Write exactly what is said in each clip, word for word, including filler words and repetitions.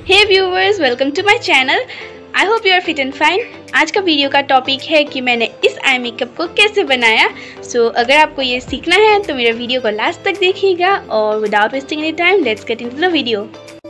Hey viewers, welcome to my channel. I hope you are fit and fine. आज का video का topic है कि मैंने इस आई मेकअप को कैसे बनाया। सो so, अगर आपको ये सीखना है तो मेरे वीडियो को लास्ट तक देखिएगा और without wasting any time let's get into the video.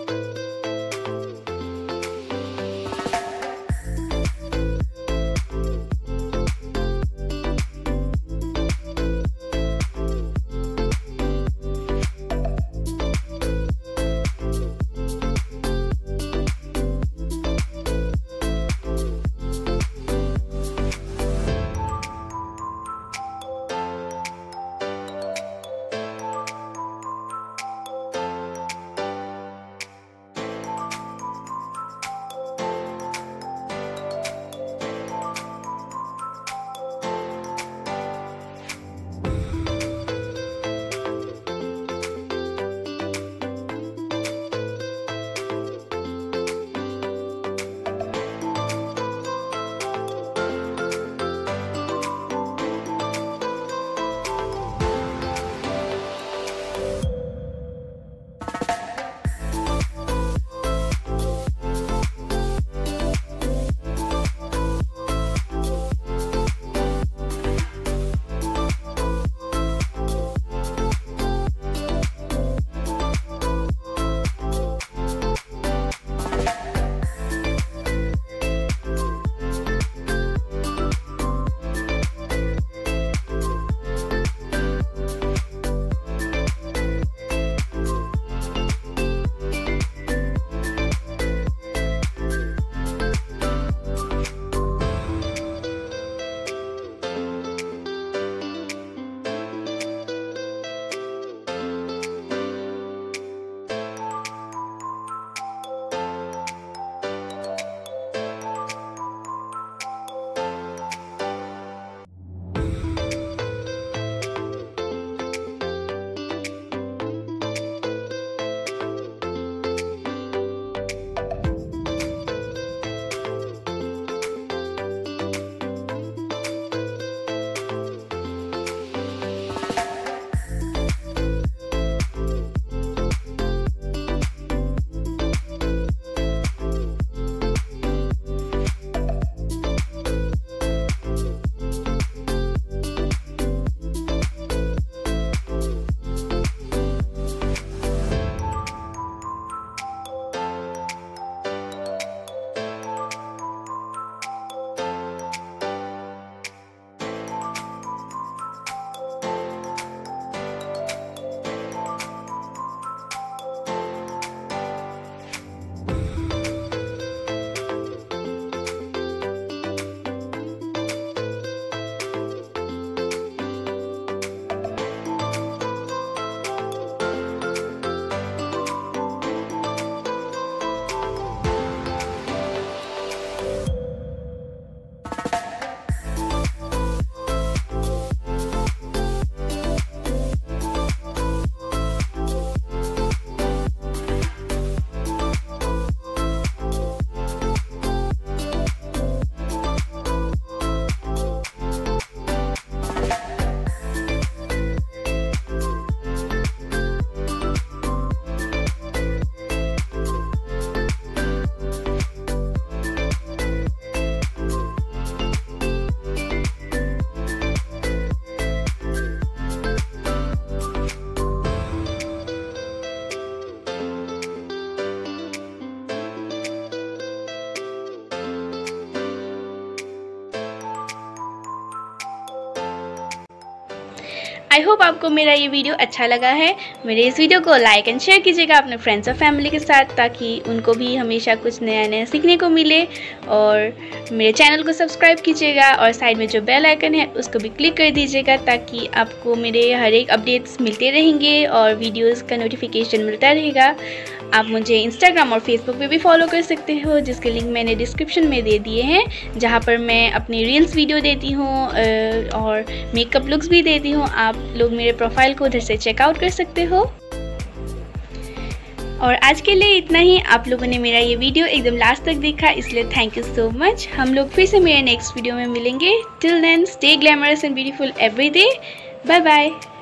I hope आपको मेरा ये वीडियो अच्छा लगा है। मेरे इस वीडियो को लाइक एंड शेयर कीजिएगा अपने फ्रेंड्स और फैमिली के साथ, ताकि उनको भी हमेशा कुछ नया नया सीखने को मिले। और मेरे चैनल को सब्सक्राइब कीजिएगा और साइड में जो बेल आइकन है उसको भी क्लिक कर दीजिएगा, ताकि आपको मेरे हर एक अपडेट्स मिलते रहेंगे और वीडियोस का नोटिफिकेशन मिलता रहेगा। आप मुझे इंस्टाग्राम और फेसबुक पे भी फॉलो कर सकते हो, जिसके लिंक मैंने डिस्क्रिप्शन में दे दिए हैं, जहाँ पर मैं अपनी रील्स वीडियो देती हूँ और मेकअप लुक्स भी देती हूँ। आप लोग मेरे प्रोफाइल को उधर से चेकआउट कर सकते हो। और आज के लिए इतना ही। आप लोगों ने मेरा ये वीडियो एकदम लास्ट तक देखा, इसलिए थैंक यू सो मच। हम लोग फिर से मेरे नेक्स्ट वीडियो में मिलेंगे। Till then stay glamorous and beautiful every day. Bye bye.